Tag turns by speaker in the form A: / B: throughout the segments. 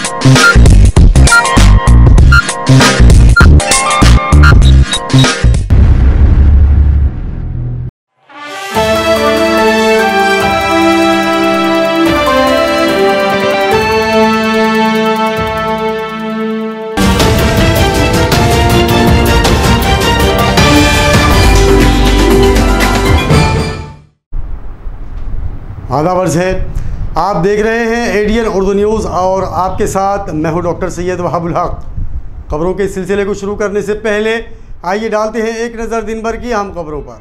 A: आदाब अर्ज़ है, आप देख रहे हैं एडीएन उर्दू न्यूज़ और आपके साथ मैं हूं डॉक्टर सैयद वहाबुल हक। खबरों के सिलसिले को शुरू करने से पहले आइए डालते हैं एक नज़र दिन भर की अहम खबरों पर।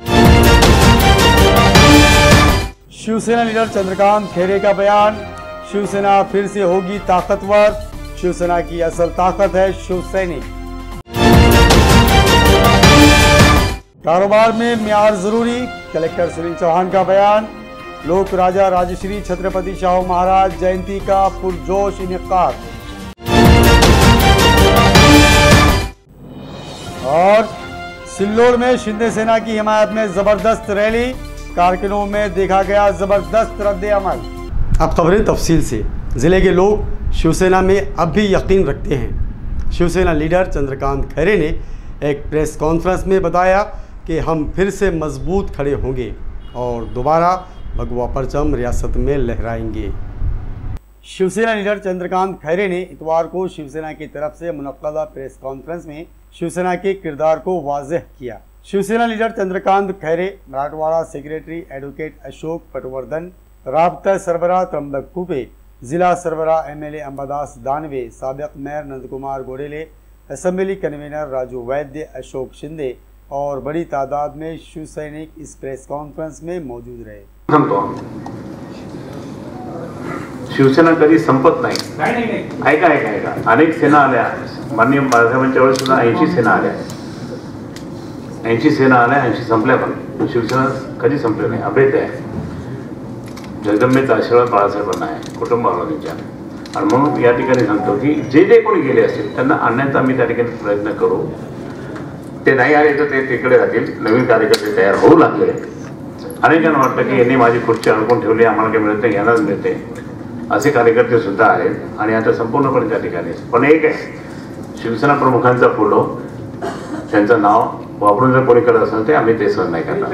A: शिवसेना लीडर चंद्रकांत खैरे का बयान, शिवसेना फिर से होगी ताकतवर, शिवसेना की असल ताकत है शिव सैनिक। कारोबार में म्यार जरूरी, कलेक्टर सुनील चौहान का बयान, लोक राजा राजश्री छत्रपति शाहू महाराज जयंती का पुरजोश इनेकाद। और सिल्लोड़ में शिंदे सेना की हिमायत में जबरदस्त रैली, कारकुनों में देखा गया जबरदस्त रद्द अमल। अब खबरें तफसील से। जिले के लोग शिवसेना में अब भी यकीन रखते हैं। शिवसेना लीडर चंद्रकांत खैरे ने एक प्रेस कॉन्फ्रेंस में बताया कि हम फिर से मजबूत खड़े होंगे और दोबारा भगवा परचम रियासत में लहराएंगे। शिवसेना लीडर चंद्रकांत खैरे ने इतवार को शिवसेना की तरफ से मुनक्कदा प्रेस कॉन्फ्रेंस में शिवसेना के किरदार को वाज़ेह किया। Shiv Sena leader Chandrakant Khaire, Marathwada secretary advocate Ashok Patwardhan, राबता सरबराह त्र्यंबक कुपे, जिला सरबराह एमएलए अंबादास दानवे, साबिक mayor Nandkumar Godele, assembly convener Raju Vaidya, Ashok Shinde और बड़ी तादाद में शिव सैनिक इस प्रेस कॉन्फ्रेंस में मौजूद रहे।
B: शिवसेना कधी संपत नाही। ऐका ऐका ऐका अनेक सेना आल्या, माननीय बाळासाहेबांच्या वेळेस सुद्धा 80 सेना आल्या, 80 सेना आल्या, 80 संपल्या, पण शिवसेना कधी संपली नाही, अभेद आहे। जगदंबेचा आशीर्वाद बाळासाहेबांना आहे, कुटुंबाला त्यांच्या, आणि म्हणून या ठिकाणी सांगतो की जे जे कोणी गेले असतील त्यांना आणण्याचा आम्ही त्या ठिकाणी प्रयत्न करू। ते नाही आले तर ते तिकडे राहतील, नवीन कार्यकर्ते तयार होऊ लागले। अनेकांना वाटतं की यांनी माझी खुर्ची अडकून ठेवली, आम्हाला काही मिळत नाही, यांनाच मिळते, असे कार्यकर्ते सुद्धा आहेत आणि आता संपूर्णपणे त्या ठिकाणी। पण एक आहे, शिवसेना प्रमुखांचा फोटो, त्यांचं नाव वापरून जर कोणी करत असेल ते आम्ही ते सहन नाही करणार।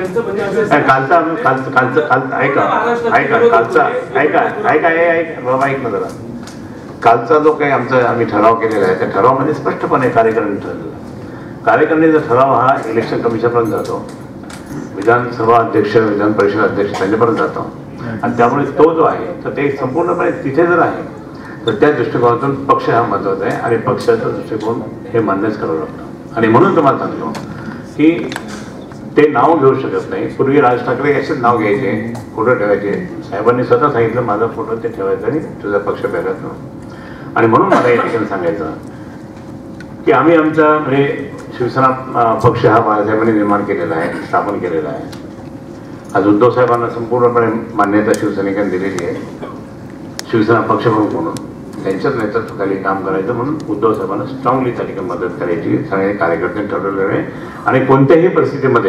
B: बाबा ऐक ना जरा, कालचा जो काही आमचा आम्ही ठराव केलेला आहे त्या ठरावामध्ये स्पष्टपणे कार्यकारिणी ठरलेला, कार्यकारिणीचा ठराव हा इलेक्शन कमिशनपर्यंत जातो, विधानसभा अध्यक्ष, विधान परिषद अध्यक्ष त्यांच्यापर्यंत जातो, आणि त्यामुळे तो जो आहे तर ते संपूर्णपणे तिथे जर आहे तर त्या दृष्टिकोनातून पक्ष हा महत्त्वाचा आहे आणि पक्षाचा दृष्टिकोन हे मान्यच करावं लागतं। आणि म्हणून तुम्हाला सांगतो की ते नाव घेऊ शकत नाही। पूर्वी राज ठाकरे असेच नाव घ्यायचे, फोटो ठेवायचे, साहेबांनी स्वतः सांगितलं माझा फोटो ते ठेवायचा आणि तुझा पक्ष वेगळाच नव्हता। आणि म्हणून मला या ठिकाणी सांगायचं की आम्ही आमचा म्हणजे शिवसेना पक्ष हा बाळासाहेबांनी निर्माण केलेला आहे, स्थापन केलेला आहे। आज उद्धव साहेबांना संपूर्णपणे मान्यता शिवसैनिकांनी दिलेली आहे, शिवसेना पक्षप्रमुख म्हणून त्यांच्याच नेतृत्वाखाली काम करायचं म्हणून उद्धव साहेबांना स्ट्रॉंगली त्या ठिकाणी मदत करायची सगळे कार्यकर्त्यांनी ठरवलेलं आहे। आणि कोणत्याही परिस्थितीमध्ये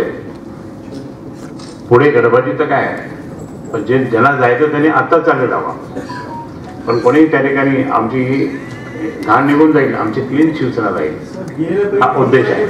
B: पुढे गडबडी तर काय आहे, पण जे ज्यांना जायचं त्यांनी आत्ताच चालू जावा, पण कोणीही त्या ठिकाणी आमची घाण निघून जाईल, आमची क्लीन शिवसेना राहील हा उद्देश आहे।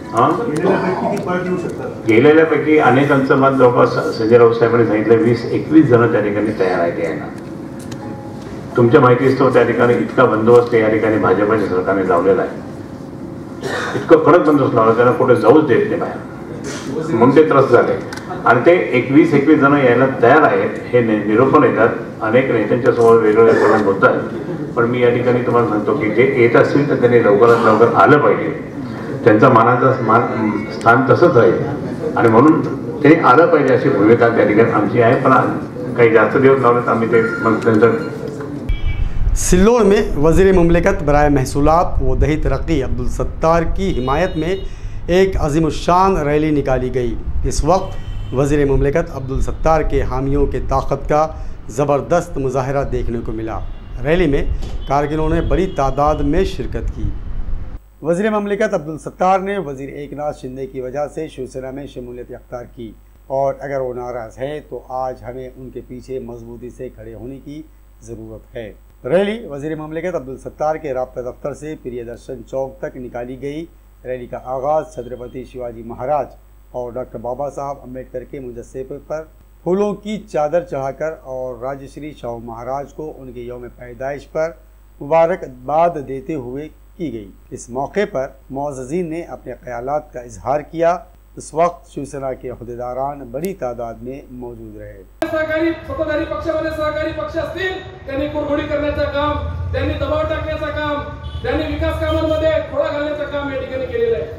B: गेलेल्यापैकी अनेकांचं मत जवळपास संजय राऊत साहेबांनी सांगितलं 20-21 जण त्या ठिकाणी तयार आहेत यायला। तुमच्या माहितीच तो त्या ठिकाणी इतका बंदोबस्त या ठिकाणी भाजपच्या सरकारने लावलेला आहे, इतकं कडक बंदोबस्त लावला, त्यांना कुठे जाऊच देत नाही बाहेर, म्हणून ते त्रस्त झाले। आणि ते 21-21 जण यायला तयार आहेत हे निरोपण येतात, अनेक नेत्यांच्या समोर वेगवेगळे बोलतात, पण मी या ठिकाणी तुम्हाला सांगतो की जे येत असतील तर त्यांनी लवकरात लवकर आलं पाहिजे, त्यांचा मानाचा स्थान तसंच राहील आणि म्हणून ते आलं पाहिजे अशी भूमिका त्या ठिकाणी आमची आहे। पण काही जास्त दिवस लावलेत आम्ही ते मग त्यांचं।
A: सिल्लोड़ में वज़ीर मुमलिकत बराए महसूलात व दही तरक्की अब्दुल सत्तार की हिमायत में एक अज़ीमुश्शान रैली निकाली गई। इस वक्त वज़ीर मुमलिकत अब्दुल सत्तार के हामियों के ताकत का ज़बरदस्त मुजाहरा देखने को मिला। रैली में कारकुनों ने बड़ी तादाद में शिरकत की। वज़ीर मुमलिकत अब्दुल सत्तार ने वज़ीर एकनाथ शिंदे की वजह से शिवसेना में शमूलियत अख्तियार की और अगर वो नाराज़ है तो आज हमें उनके पीछे मजबूती से खड़े होने की ज़रूरत है। रैली वज़ीर ममलिकत अब्दुल सत्तार के राब्ता दफ्तर से प्रियदर्शन चौक तक निकाली गई। रैली का आगाज़ छत्रपति शिवाजी महाराज और डॉक्टर बाबा साहब अम्बेडकर के मुजस्समे पर फूलों की चादर चढ़ाकर और राजश्री शाहू महाराज को उनके यौम पैदाइश पर मुबारकबाद देते हुए की गई। इस मौके पर मुअज़्ज़िज़ीन ने अपने ख्यालात का इजहार किया। उस वक्त शिवसेना के अहदेदारान बड़ी तादाद में मौजूद रहे।
C: सहकारी सत्ताधारी पक्षामध्ये सहकारी पक्ष असतील त्यांनी कुरघोडी करण्याचं काम, त्यांनी दबाव टाकण्याचं काम, त्यांनी विकास कामांमध्ये खोडा घालण्याचं काम या ठिकाणी केलेलं आहे।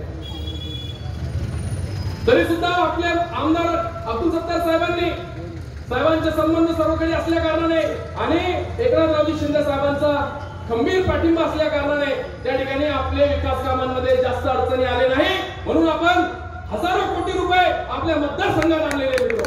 C: तरी सुद्धा आपले आमदार अब्दुल सत्तार साहेबांचे संबंध सर्वकडे असल्या कारणाने आणि एकनाथरावजी शिंदे साहेबांचा खंबीर पाठिंबा असल्या कारणाने त्या ठिकाणी आपले विकास कामांमध्ये जास्त अडचणी आले नाही, म्हणून आपण हजारो कोटी रुपये आपल्या मतदारसंघात आणलेले मित्र।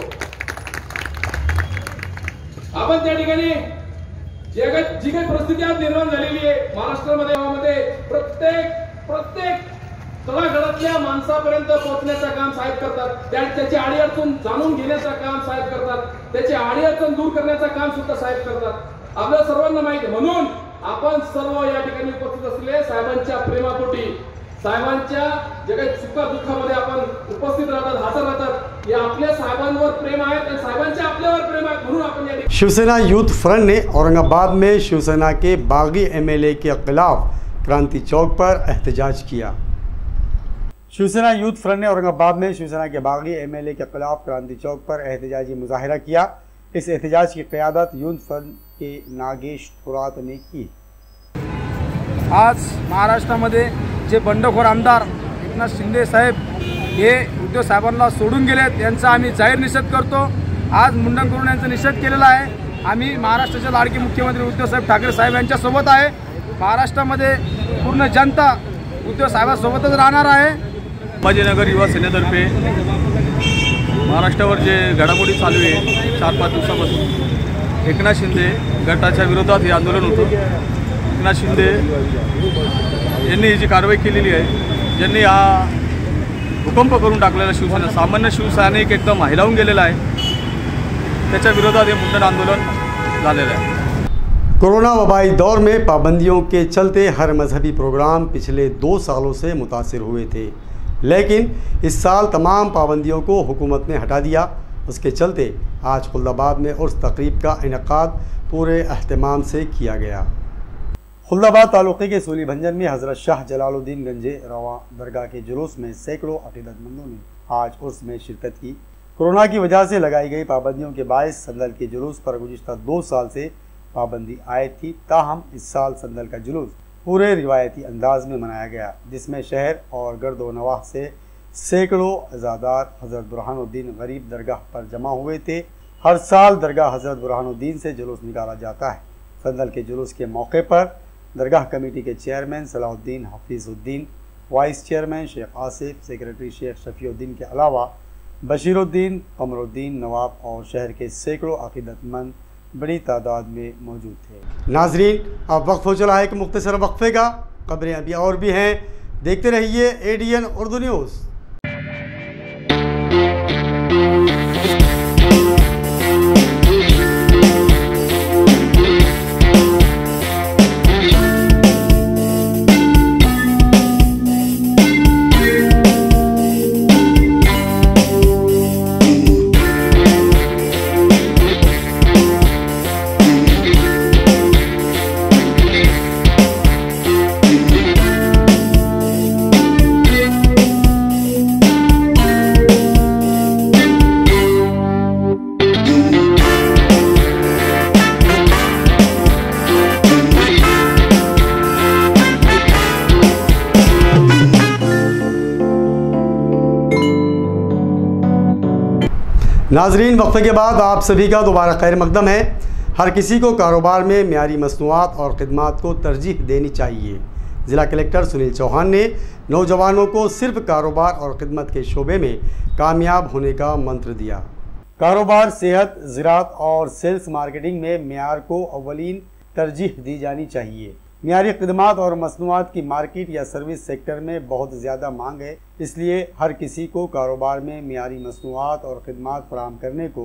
C: आपण त्या ठिकाणी जी काही परिस्थिती आज निर्माण झालेली आहे महाराष्ट्रामध्ये प्रत्येक तळागाळातल्या माणसापर्यंत पोहोचण्याचं काम साहेब करतात। त्याची अडीअडचण जाणून घेण्याचं काम साहेब करतात, त्याची अडीअडचण दूर करण्याचं काम सुद्धा साहेब करतात। आपल्या सर्वांना माहिती, म्हणून आपण सर्व या ठिकाणी उपस्थित असलेले साहेबांच्या प्रेमापोटी, साहेबांच्या जे काही सुखा दुःखामध्ये आपण उपस्थित राहतात, हजर राहतात, हे आपल्या साहेबांवर प्रेम आहे आणि साहेबांचे आपल्यावर प्रेम आहे, म्हणून आपण
A: शिवसेना यूथ फ्रंट ने औरंगाबाद में शिवसेना के बागी एमएलए के खिलाफ क्रांति चौक पर एहतजाज किया। शिवसेना यूथ फ्रंट ने औरंगाबाद में शिवसेना के बागी एमएलए के खिलाफ क्रांति चौक पर एहतजाजी मुजाहिरा किया। इस एहतजाज की क़यादत यूथ फ्रंट के नागेश थोरात ने की।
D: आज महाराष्ट्रामध्ये जे बंडखोर आमदार एकनाथ शिंदे साहेब हे उद्धव साहेबांना सोडून गेलेत, यांचा आम्ही जाहीर निषेध करतो। आज मुंडन करून यांचा निषेध केलेला आहे। आम्ही महाराष्ट्राचे लाडके मुख्यमंत्री उद्धव साहेब ठाकरे साहेब यांच्यासोबत आहे। महाराष्ट्रामध्ये पूर्ण जनता उद्धव साहेबांसोबतच राहणार आहे।
E: संभाजीनगर युवा सेनेतर्फे महाराष्ट्रावर जे घडामोडी चालू आहे 4-5 दिवसापासून, एकनाथ शिंदे गटाच्या विरोधात हे आंदोलन होतं। एकनाथ शिंदे यांनी जी कारवाई केलेली आहे, ज्यांनी हा भूकंप करून टाकलेला शिवसेना सामान्य शिवसैनिक एकदम हिलावून गेलेला आहे, त्याच्या विरोधात हे मुंडन आंदोलन झालेलं आहे।
A: कोरोना वबाई दौर में पाबंदियों के चलते हर मजहबी प्रोग्राम पिछले 2 सालों से मुतासिर हुए थे, लेकिन इस साल तमाम पाबंदियों को हुकूमत ने हटा दिया। उसके चलते आज खुल्दाबाद में उर्स तकरीब का इनेकाद पूरे अहतमाम से किया गया। खुल्दाबाद तालुक़े के सूली भंजन में हज़रत शाह जलालुद्दीन गंजे रवा दरगाह के जुलूस में सैकड़ों अक़ीदतमंदों ने आज उर्स में शिरकत की। कोरोना की वजह से लगाई गई पाबंदियों के बायस संदल के जुलूस पर गुज़िश्ता 2 साल से पाबंदी आयद थी, ताहम इस साल संदल का जुलूस पूरे रिवायती अंदाज में मनाया गया, जिसमें शहर और गर्दो नवाह से सैकड़ों अज़ादार हज़रत बुरहानुद्दीन गरीब दरगाह पर जमा हुए थे। हर साल दरगाह हज़रत बुरहानुद्दीन से जुलूस निकाला जाता है। संदल के जुलूस के मौके पर दरगाह कमेटी के chairman Salahuddin Hafizuddin, vice chairman Shaikh Asif, secretary Shaikh Shafiuddin के अलावा बशीरुद्दीन, कमरुद्दीन नवाब और शहर के सैकड़ों अक़ीदतमंद बड़ी तादाद में मौजूद थे। नाजरीन, अब वक्त हो चला है एक मुख्तसर वक्फे का। खबरें अभी और भी हैं, देखते रहिए ADN उर्दू न्यूज़। नाजरीन, वक्फे के बाद आप सभी का दोबारा खैर मकदम है। हर किसी को कारोबार में मियारी मसनूआत और ख़िदमात को तरजीह देनी चाहिए। ज़िला कलेक्टर सुनील चौहान ने नौजवानों को सिर्फ कारोबार और ख़िदमत के शोबे में कामयाब होने का मंत्र दिया। कारोबार, सेहत, ज़राअत और सेल्स मार्केटिंग में मियार को अव्वलीन तरजीह दी जानी चाहिए। मियारी खिदमात और मसनूआत की मार्केट या सर्विस सेक्टर में बहुत ज़्यादा मांग है, इसलिए हर किसी को कारोबार में मियारी मसनूआत और खिदमात फराहम करने को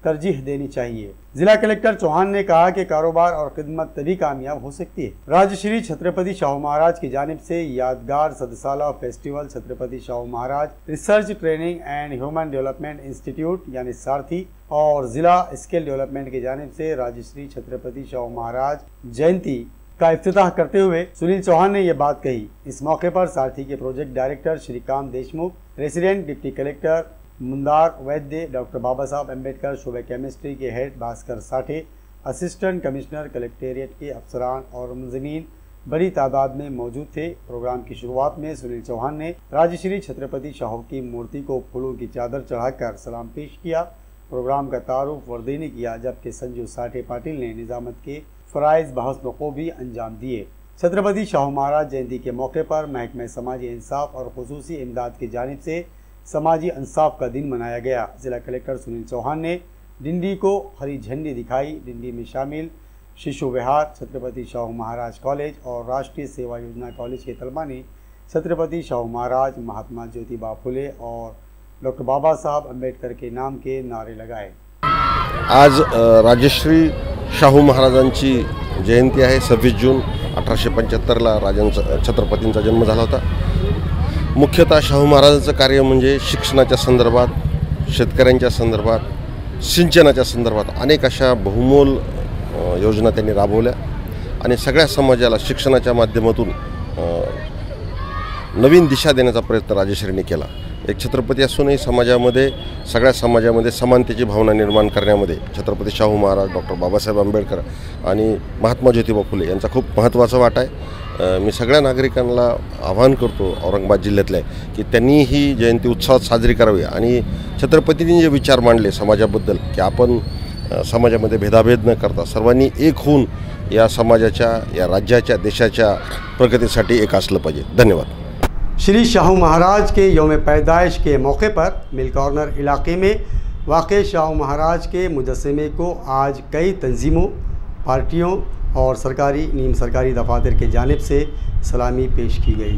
A: तरजीह देनी चाहिए। जिला कलेक्टर चौहान ने कहा कि कारोबार और खिदमत तभी कामयाब हो सकती है। राजश्री छत्रपति शाहू महाराज की जानिब से यादगार सदसाला festival Chhatrapati Shahu Maharaj research training and human development institute यानी सारथी और जिला स्किल डेवलपमेंट की जानिब से राजश्री छत्रपति शाहू महाराज जयंती का इफ्तिताह करते हुए सुनील चौहान ने यह बात कही। इस मौके पर सारथी के project director Shrikant Deshmukh, resident deputy collector Mundar Vaidya, doctor Baba Saheb Ambedkar शोबे केमिस्ट्री के head Bhaskar Sathe, assistant commissioner collectorate के अफसरान और मुंजमीन बड़ी तादाद में मौजूद थे। प्रोग्राम की शुरुआत में सुनील चौहान ने राजश्री छत्रपति शाहू की मूर्ति को फूलों की चादर चढ़ाकर सलाम पेश किया। प्रोग्राम का तारुफ वर्दी ने किया, जबकि संजू साठे पाटिल ने निजामत के फ़राइज़ बहस को भी अंजाम दिए। छत्रपति शाहू महाराज जयंती के मौके पर महकमे समाजी इंसाफ और खुसूसी इमदाद की जानिब से समाजी इंसाफ का दिन मनाया गया। जिला कलेक्टर सुनील चौहान ने डिंडी को हरी झंडी दिखाई। डिंडी में शामिल शिशु विहार, छत्रपति शाहू महाराज कॉलेज और राष्ट्रीय सेवा योजना कॉलेज के तलबा ने छत्रपति शाहू महाराज, महात्मा ज्योतिबा फुले और डॉक्टर बाबा साहब अम्बेडकर के नाम के नारे लगाए।
F: आज राजश्री शाहू महाराजांची जयंती आहे। 26 जून 1875ला राजांचा छत्रपतींचा जन्म झाला होता। मुख्यतः शाहू महाराजांचं कार्य म्हणजे शिक्षणाच्या संदर्भात, शेतकऱ्यांच्या संदर्भात, सिंचनाच्या संदर्भात अनेक अशा बहुमोल योजना त्यांनी राबवल्या आणि सगळ्या समाजाला शिक्षणाच्या माध्यमातून नवीन दिशा देण्याचा प्रयत्न राजश्रींनी केला। एक छत्रपती असूनही समाजामध्ये सगळ्या समाजामध्ये समानतेची भावना निर्माण करण्यामध्ये छत्रपती शाहू महाराज, डॉक्टर बाबासाहेब आंबेडकर आणि महात्मा ज्योतिबा फुले यांचा खूप महत्त्वाचा वाटा आहे। मी सगळ्या नागरिकांना आवाहन करतो औरंगाबाद जिल्ह्यातले की त्यांनी ही जयंती उत्साहात साजरी करावी आणि छत्रपतींनी जे विचार मांडले समाजाबद्दल की आपण समाजामध्ये भेदाभेद न करता सर्वांनी एक होऊन या समाजाच्या, या राज्याच्या, देशाच्या प्रगतीसाठी एक असलं पाहिजे। धन्यवाद।
A: श्री शाहू महाराज के यौम पैदाइश के मौके पर मिल कॉर्नर इलाके में वाक़े शाहू महाराज के मुजस्समे को आज कई तंजीमों, पार्टियों और सरकारी नीम सरकारी दफातर के जानिब से सलामी पेश की गई।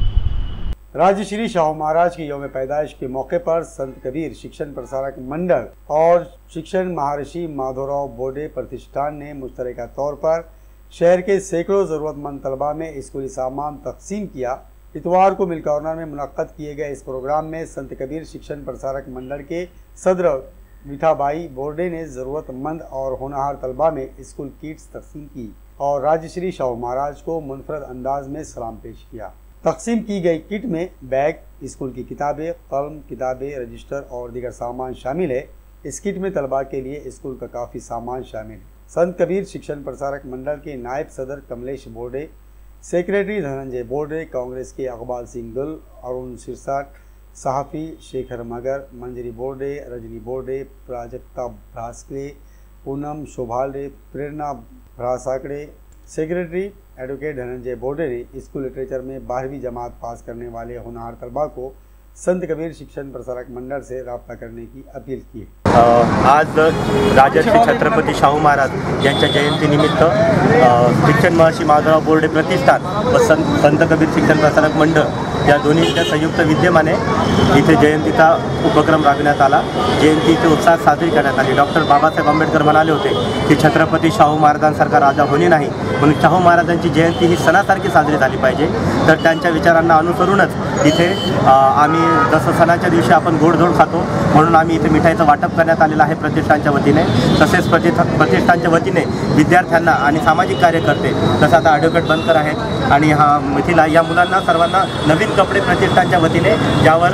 A: राजश्री शाहू महाराज की यौम पैदाइश के मौके पर संत कबीर शिक्षण प्रसारक मंडल और शिक्षण महर्षि माधवराव बोडे प्रतिष्ठान ने मुश्तरका तौर पर शहर के सैकड़ों ज़रूरतमंद तलबा में स्कूली सामान तकसीम किया। इतवार को मिल कॉर्नर में मुनक्कद किए गए इस प्रोग्राम में संत कबीर शिक्षण प्रसारक मंडल के सदर मीठाबाई बोर्डे ने ज़रूरतमंद और होनहार तलबा में स्कूल किट्स तकसीम की और राजश्री शाहू महाराज को मुनफरद अंदाज में सलाम पेश किया। तकसीम की गई किट में बैग, स्कूल की किताबें, कलम, किताबें, रजिस्टर और दीगर सामान शामिल है। इस किट में तलबा के लिए स्कूल का काफ़ी सामान शामिल है। संत कबीर शिक्षण प्रसारक मंडल के नायब सदर कमलेश बोर्डे, सेक्रेटरी धनंजय बोर्डे, कांग्रेस के अकबाल सिंह गुल, अरुण सिरसाट, सहाफ़ी शेखर मगर, मंजरी बोर्डे, रजनी बोर्डे, प्राजक्ता भ्रासके, पूनम शोभाले, प्रेरणा भ्रासाकड़े, सेक्रेटरी एडवोकेट धनंजय बोर्डे ने स्कूल लिटरेचर में 12वीं जमात पास करने वाले होनहार तलबा को संत कबीर शिक्षण प्रसारक मंडल से रब्ता करने की अपील की है।
G: आज राजश्री छत्रपती शाहू महाराज यांच्या जयंतीनिमित्त शिक्षण महर्षी माधवराव बोर्डे प्रतिष्ठान व संत कबीर शिक्षण प्रसारक मंडळ या दोन्हीच्या संयुक्त विद्यमाने इथे जयंतीचा उपक्रम राबविण्यात आला। जयंती इथे उत्साहात साजरी करण्यात आली। डॉक्टर बाबासाहेब आंबेडकर म्हणाले होते की छत्रपती शाहू महाराजांसारखा राजा होणे नाही, म्हणून शाहू महाराजांची जयंती ही सणासारखी साजरी झाली पाहिजे। तर त्यांच्या विचारांना अनुसरूनच इथे आम्ही जसं सणाच्या दिवशी आपण गोडधोड खातो म्हणून आम्ही इथे मिठाईचं वाटप करण्यात आलेलं आहे प्रतिष्ठानच्या वतीने। तसेच प्रतिष्ठानच्या वतीने विद्यार्थ्यांना आणि सामाजिक कार्यकर्ते जसं आता ॲडव्होकेट बनकर आहेत आणि हा मिथिला या मुलांना सर्वांना नवीन कपडे प्रतिष्ठानच्या वतीने ज्यावर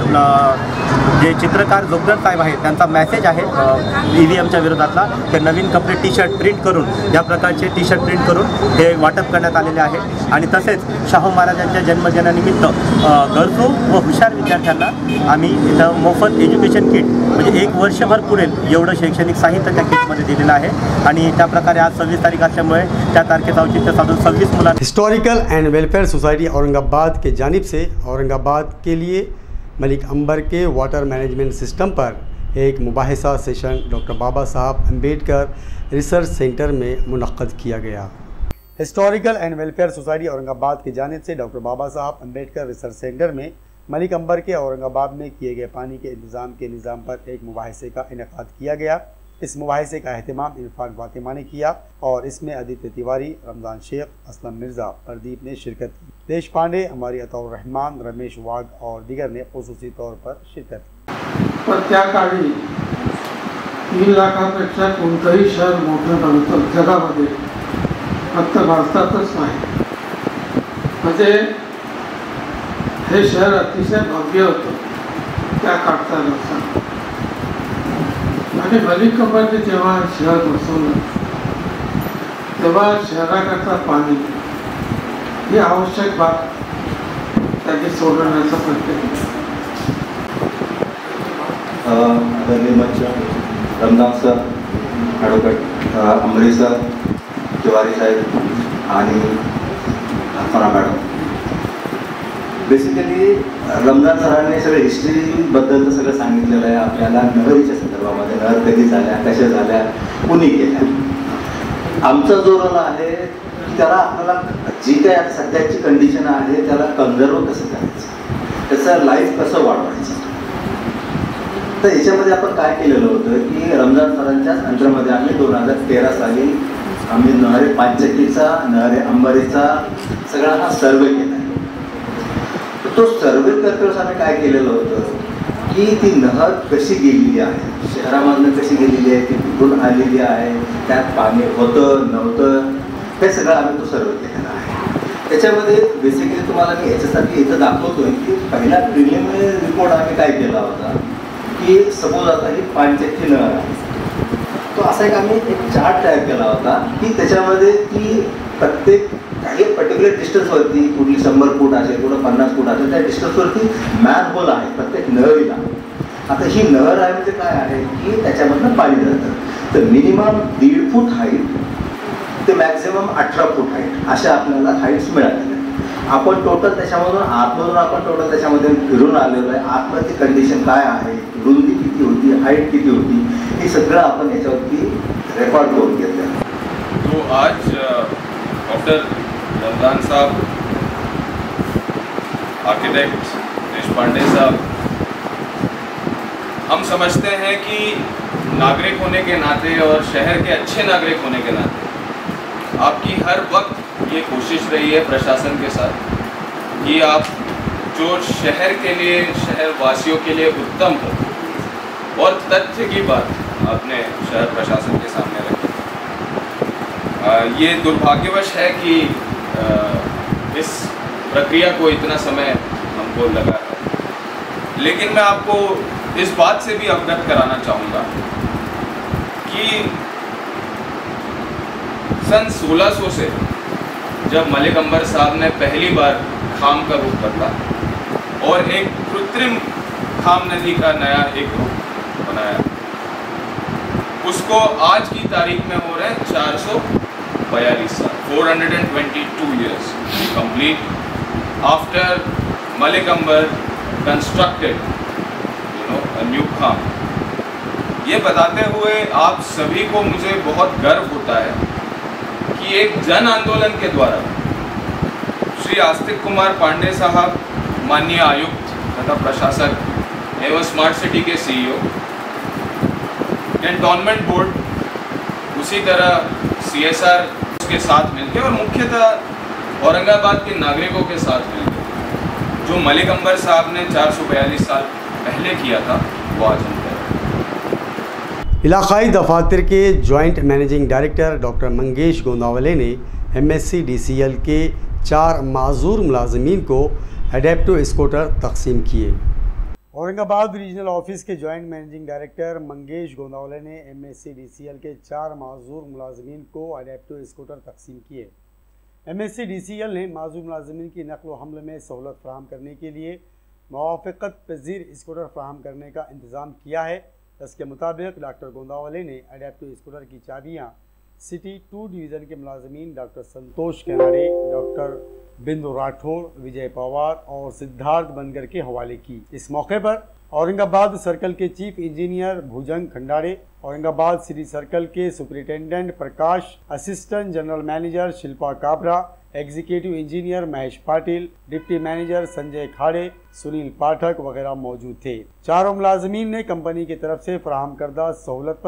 G: जे चित्रकार जोगदर साहेब आहेत त्यांचा मेसेज आहे EVMच्या विरोधातला, ते नवीन कपडे टी-शर्ट प्रिंट करून या प्रकारचे टी-शर्ट प्रिंट करून हे वाटप करण्यात आलेले आहे। आणि तसेच शाहू महाराजांच्या जन्मदिनानिमित्त गरजू व हुशार विद्यार्थ्यांना आम्ही इथं मोफत एज्युकेशन किट म्हणजे 1 वर्षभर पुरेल एवढं शैक्षणिक साहित्य त्या किटमध्ये दिलेलं आहे। आणि त्या प्रकारे आज 26 तारीख असल्यामुळे त्या तारखेचं औचित्य साधून 26 मुलांना
A: historical and welfare society Aurangabad के जानिब से औरंगाबाद के लिए मलिक अंबर के वाटर मैनेजमेंट सिस्टम पर एक मुबाहिसा session doctor Baba Saheb Ambedkar research centre में मुनक्कद किया गया। Historical and welfare society Aurangabad की जानिब से doctor Baba Saheb Ambedkar research centre में मलिक अंबर के औरंगाबाद में किए गए पानी के इंतज़ाम के निज़ाम पर एक मुबाहिसे का इनेकाद किया गया। इस मुबाहिसे का अहतमाम इरफान फातिमा ने किया और इसमें आदित्य तिवारी, रमजान शेख, असलम मिर्ज़ा, प्रदीप ने शिरकत की। देश पांडे, हमारी अताउर रहमान, रमेश वाघ और दीगर ने खुसूसी तौर पर शिरकत की।
H: पण त्या काळी 3 लाखापेक्षा कोणतंही शहर मोठं नव्हतं जगामध्ये, फक्त भारतातच नाही। म्हणजे हे शहर अतिशय भव्य होतं त्या काळानुसार। आणि मलिक अंबरने जेव्हा शहर बसवलं तेव्हा शहराकरता पाणी ही आवश्यक बाब त्यांनी सोडवण्याचा प्रयत्न केला।
I: आदरणीय मंच, Ramzan sir, advocate Ambarish sir, Tiwari साहेब आणि अफरा मॅडम, बेसिकली रमजान सरांनी सगळं हिस्ट्रीबद्दलचं सगळं सांगितलेलं आहे आपल्याला। नहरीच्या संदर्भामध्ये नहर कधी झाल्या, कशा झाल्या, कुणी केल्या। आमचा जो रोल आहे त्याला आपल्याला जी काही आता सध्याची कंडिशन आहे त्याला कन्झर्व कसं करायचं, त्याचं लाईफ कसं वाढवायचं। तर याच्यामध्ये आपण काय केलेलं होतं की रमजान सरांच्याच अंतरामध्ये आम्ही 2013 साली आम्ही नहरे पाचचक्कीचा, नहरे अंबारीचा सगळा हा सर्वे केला। तो सर्वे करताच आम्ही काय केलेलं होतं की ती नहर कशी गेलेली आहे, शहरामधून कशी गेलेली आहे, ती कुठून आलेली आहे, त्यात पाणी होतं नव्हतं, हे सगळं आम्ही तो सर्वे केलेला आहे। त्याच्यामध्ये बेसिकली तुम्हाला मी याच्यासाठी इथं दाखवतोय की पहिला प्रिलिमिनरी रिपोर्ट आम्ही काय केला होता की सपोज आता ही पाचचक्की नहर आहे, तो असा एक आम्ही एक चार्ट तयार केला होता की त्याच्यामध्ये ती प्रत्येक काही पर्टिक्युलर डिस्टन्सवरती, कुठली 100 फूट असेल, कुठं 50 फूट असेल, त्या डिस्टन्सवरती मॅन होल आहे प्रत्येक नहरीला। आता ही नहर आहे म्हणजे काय आहे की त्याच्यामधनं पाणी जातं। तर मिनिमम 1.5 फूट हाईट ते मॅक्झिमम 18 फूट हाईट अशा आपल्याला हाईट्स मिळालेल्या। आपण टोटल त्याच्यामधून आतमधून आपण टोटल त्याच्यामध्ये फिरून आलेलो आहे। आतमधली कंडिशन काय आहे, रुंदी किती होती, हाईट किती होती, हे सगळं आपण याच्यावरती रेकॉर्ड करून घेतलं।
J: तो आज डॉक्टर रमजान साहब, आर्किटेक्ट देशपांडे साहब, हम समझते हैं कि नागरिक होने के नाते और शहर के अच्छे नागरिक होने के नाते आपकी हर वक्त ये कोशिश रही है प्रशासन के साथ कि आप जो शहर के लिए, शहर वासियों के लिए उत्तम हो और तथ्य की बात आपने शहर प्रशासन के सामने रखी। ये दुर्भाग्यवश है कि इस प्रक्रिया को इतना समय हमको लगा है, लेकिन मैं आपको इस बात से भी अवगत कराना चाहूँगा कि सन 1600 से जब मलिक अंबर साहब ने पहली बार खाम का रूप बदला और एक कृत्रिम खाम नदी का नया एक रूप बनाया, उसको आज की तारीख में हो रहे हैं 442 साल, 422 years complete after Malik Ambar constructed a new kham। ये बताते हुए आप सभी को मुझे बहुत गर्व होता है कि एक जन आंदोलन के द्वारा श्री आस्तिक कुमार पांडे साहब, माननीय आयुक्त तथा प्रशासक एवं स्मार्ट सिटी के CEO, कैंटोनमेंट बोर्ड, उसी तरह CSR के साथ मिलकर और मुख्यतः औरंगाबाद के नागरिकों के साथ मिलकर जो मलिक अंबर साहब ने 442 साल पहले किया था वो आज हम कर रहे हैं।
A: इलाकाई दफातर के joint managing director doctor Mangesh Gondavale ने MSc DCL के 4 माजूर मुलाजमीन को एडेप्टिव स्कूटर तकसीम किए। औरंगाबाद रीजनल ऑफिस के joint managing director Mangesh Gondavale ने MSc DCL के 4 माजूर मुलाजमीन को एडेप्टिव स्कूटर तकसीम किए। MSc DCL ने माजूर मुलाजमीन की नकल व हमल में सहूलत फराहम करने के लिए मुआफ़क़त पज़ीर स्कूटर फराहम करने का इंतज़ाम किया है। इसके मुताबिक डॉक्टर गोंदावले ने एडेप्टिव स्कूटर की चाबियाँ सिटी 2 डिवीज़न के मुलाजमीन डॉक्टर संतोष केनाडे, डॉक्टर बिंदु राठौड़, विजय पवार और सिद्धार्थ बनकर के हवाले की। इस मौके पर औरंगाबाद सर्कल के chief engineer Bhujang Khandare, Aurangabad city circle के superintendent Prakash, assistant general manager Shilpa Kabra, executive engineer Mahesh Patil, deputy manager Sanjay Khade, Sunil Pathak वगैरह मौजूद थे। चारों मुलाजमीन ने कंपनी की तरफ से फराहम करदा सहूलत पर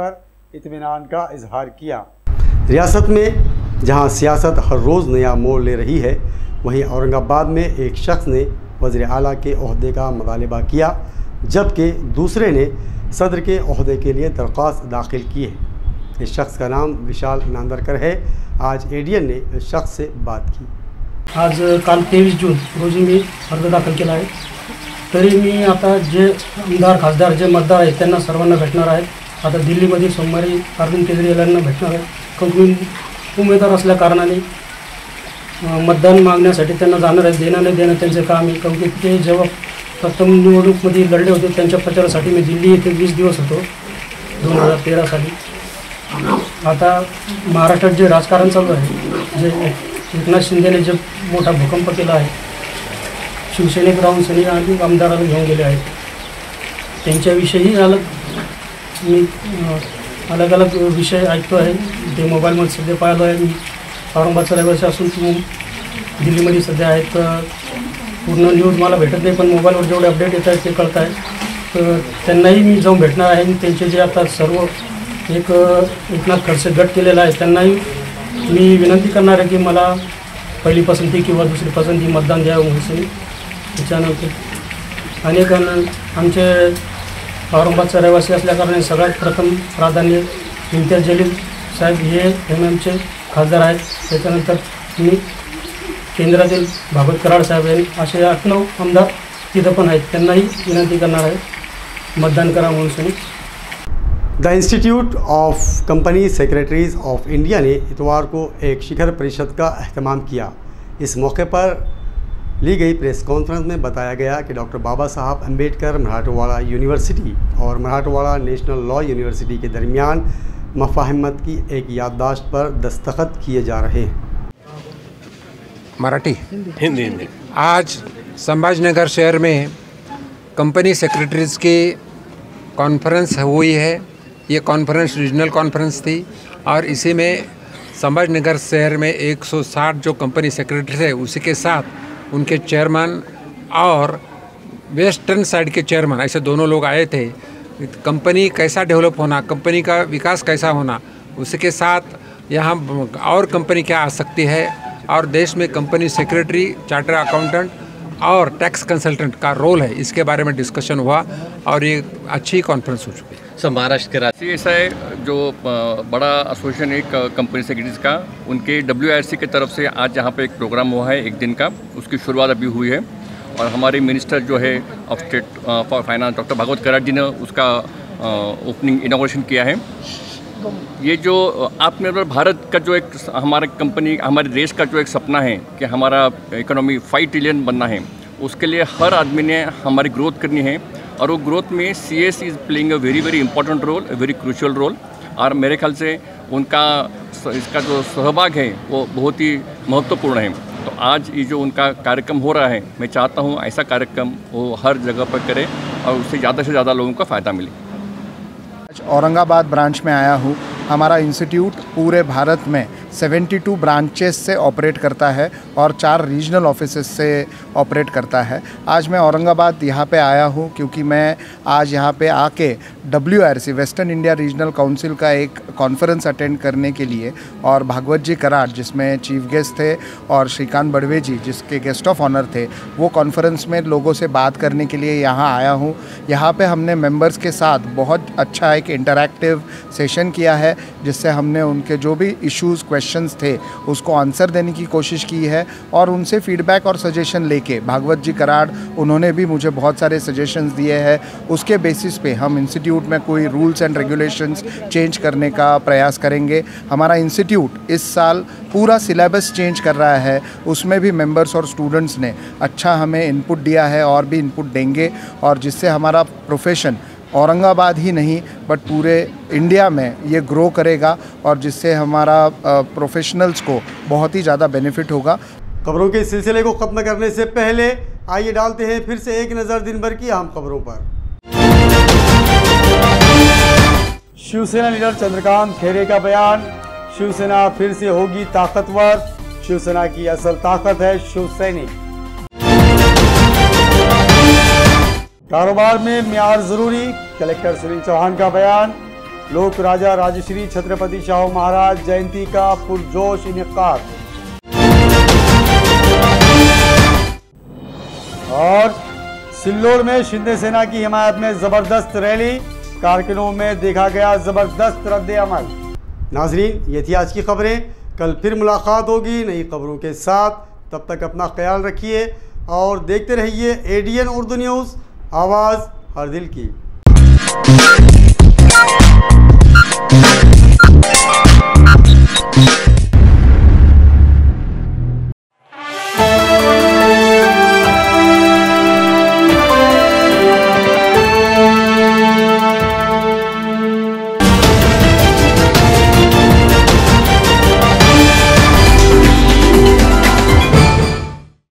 A: इत्मीनान का इजहार किया। रियासत में जहां सियासत हर रोज़ नया मोड़ ले रही है, वहीं औरंगाबाद में एक शख्स ने वज़ीर आला के ओहदे का मुतालबा किया, जबकि दूसरे ने सदर के ओहदे के लिए दरख्वास्त दाखिल की है। इस शख्स का नाम विशाल नांदरकर है। आज ADN ने इस शख्स से बात की।
K: आज काल 23 जून रोजी मी अर्ज दाखल केला आहे। तरी मी आता जे आमदार खासदार जे मतदार आहेत त्यांना सर्वांना भेटणार आहेत। आता दिल्लीमध्ये सोमवारी अरविंद केजरीवाल यांना भेटणार आहे। कारण उमेदवार असल्या कारणाने मतदान मागण्यासाठी त्यांना जाणार आहे। देणं नाही देणं त्यांचं काम आहे। कारण ते जेव्हा प्रथम निवडणूकमध्ये लढले होते त्यांच्या प्रचारासाठी मी दिल्ली येथे 20 दिवस होतो 2013 साली। आता महाराष्ट्रात जे राजकारण चालू आहे, जे एकनाथ शिंदेने जे मोठा भूकंप केला आहे, शिवसेनेत राहून सनी आणि आमदाराला घेऊन गेले आहेत, त्यांच्याविषयी मी अलग अलग विषय ऐकतो आहे। ते मोबाईलमध्ये सध्या पाहिलं आहे। मी औरंगाबादचा रहिवासी असून दिल्लीमध्ये सध्या आहेत। पूर्ण न्यूज मला भेटत नाही, पण मोबाईलवर जेवढे अपडेट येत आहेत ते कळत आहे। तर त्यांनाही मी जाऊन भेटणार आहे। त्यांचे जे आता सर्व एक एकनाथ खडसे गट केलेला आहे, त्यांनाही मी विनंती करणार आहे की मला पहिली पसंती किंवा दुसरी पसंती मतदान द्यावं म्हणून। त्याच्यानंतर अनेक आमचे औरंगाबादचा रहिवासी असल्याकारणे सगळ्यात प्रथम प्राधान्य इम्तियाज जलील साहेब हे MM चे खासदार आहेत। त्याच्यानंतर मी केंद्रातील भागवत कराड साहेब यांनी असे 8-9 आमदार तिथं पण आहेत, त्यांनाही विनंती करणार आहे मतदान करा म्हणून।
A: The institute of company secretaries of India ने इतवार को एक शिखर परिषद का अहतमाम किया। इस मौके पर ली गई प्रेस कॉन्फ्रेंस में बताया गया कि डॉक्टर बाबा साहब अम्बेडकर मराठवाड़ा यूनिवर्सिटी और मराठवाड़ा नेशनल लॉ यूनिवर्सिटी के दरमियान मफाहिमत की एक याददाश्त पर दस्तखत किए जा रहे हैं।
L: मराठी हिंदी। आज संभाजीनगर शहर में कंपनी सेक्रेटरीज़ की कॉन्फ्रेंस हुई है। ये कॉन्फ्रेंस रीजनल कॉन्फ्रेंस थी और इसी में संभाजीनगर शहर में 160 जो कंपनी सेक्रेटरी है, उसी के साथ उनके चेयरमैन और वेस्टर्न साइड के चेयरमैन, ऐसे दोनों लोग आए थे। कंपनी कैसा डेवलप होना, कंपनी का विकास कैसा होना, उसके साथ यहाँ और कंपनी क्या आ सकती है और देश में कंपनी सेक्रेटरी, चार्टर अकाउंटेंट और टैक्स कंसल्टेंट का रोल है, इसके बारे में डिस्कशन हुआ और ये अच्छी कॉन्फ्रेंस हो चुकी है।
M: सर, महाराष्ट्र के राज्य ऐसा है जो बड़ा एसोसिएशन एक कंपनी सेक्रेटरीज का, उनके WIRC की तरफ से आज यहाँ पे एक प्रोग्राम हुआ है 1 दिन का, उसकी शुरुआत अभी हुई है और हमारे मिनिस्टर जो है of state for finance doctor Bhagwat Karad ji ने उसका ओपनिंग इनॉग्रेशन किया है। ये जो आत्मनिर्भर भारत का जो एक हमारे कंपनी, हमारे देश का जो एक सपना है कि हमारा इकोनॉमी 5 ट्रिलियन बनना है, उसके लिए हर आदमी ने हमारी ग्रोथ करनी है और वो ग्रोथ में CS is playing a very important role, a very crucial role. और मेरे ख्याल से उनका इसका जो सहभाग है वो बहुत ही महत्वपूर्ण है। तो आज ये जो उनका कार्यक्रम हो रहा है, मैं चाहता हूँ ऐसा कार्यक्रम वो हर जगह पर करे और उससे ज़्यादा से ज़्यादा लोगों को फ़ायदा मिले।
N: औरंगाबाद ब्रांच में आया हूँ। हमारा इंस्टीट्यूट पूरे भारत में 72 ब्रांचेस से ऑपरेट करता है और 4 रीजनल ऑफिसेस से ऑपरेट करता है। आज मैं औरंगाबाद यहाँ पे आया हूँ क्योंकि मैं आज यहाँ पे आके WIRC western India regional council का एक कॉन्फ्रेंस अटेंड करने के लिए, और भागवत जी कराड़ जिसमें चीफ गेस्ट थे और श्रीकांत बड़वे जी जिसके गेस्ट ऑफ ऑनर थे, वो कॉन्फ्रेंस में लोगों से बात करने के लिए यहाँ आया हूँ। यहाँ पे हमने मेंबर्स के साथ बहुत अच्छा एक इंटरैक्टिव सेशन किया है, जिससे हमने उनके जो भी इश्यूज़ क्वेश्चंस थे उसको आंसर देने की कोशिश की है और उनसे फीडबैक और सजेशन लेके भागवत जी कराड़ उन्होंने भी मुझे बहुत सारे सजेशंस दिए हैं। उसके बेसिस पे हम इंस्टीट्यूट में कोई रूल्स एंड रेगुलेशंस चेंज करने का प्रयास करेंगे। हमारा इंस्टीट्यूट इस साल पूरा सिलेबस चेंज कर रहा है, उसमें भी मेंबर्स और स्टूडेंट्स ने अच्छा हमें इनपुट दिया है और भी इनपुट देंगे, और जिससे हमारा प्रोफेशन औरंगाबाद ही नहीं बट पूरे इंडिया में ये ग्रो करेगा और जिससे हमारा प्रोफेशनल्स को बहुत ही ज़्यादा बेनिफिट होगा।
A: खबरों के सिलसिले को ख़त्म करने से पहले आइए डालते हैं फिर से एक नज़र दिन भर की अहम खबरों पर। शिवसेना लीडर चंद्रकांत खैरे का बयान, शिवसेना फिर से होगी ताकतवर, शिवसेना की असल ताकत है शिव सैनिक। कारोबार में म्यार जरूरी, कलेक्टर सुनील चौहान का बयान, लोक राजा राजश्री छत्रपति शाहू महाराज जयंती का पुरजोश इनेकाद। और सिल्लोड़ में शिंदे सेना की हिमायत में जबरदस्त रैली, कारकुनों में देखा गया जबरदस्त रद्द अमल। नाजरीन, ये थी आज की खबरें। कल फिर मुलाकात होगी नई खबरों के साथ। तब तक अपना ख्याल रखिए और देखते रहिए ADN उर्दू न्यूज़, आवाज़ हर दिल की।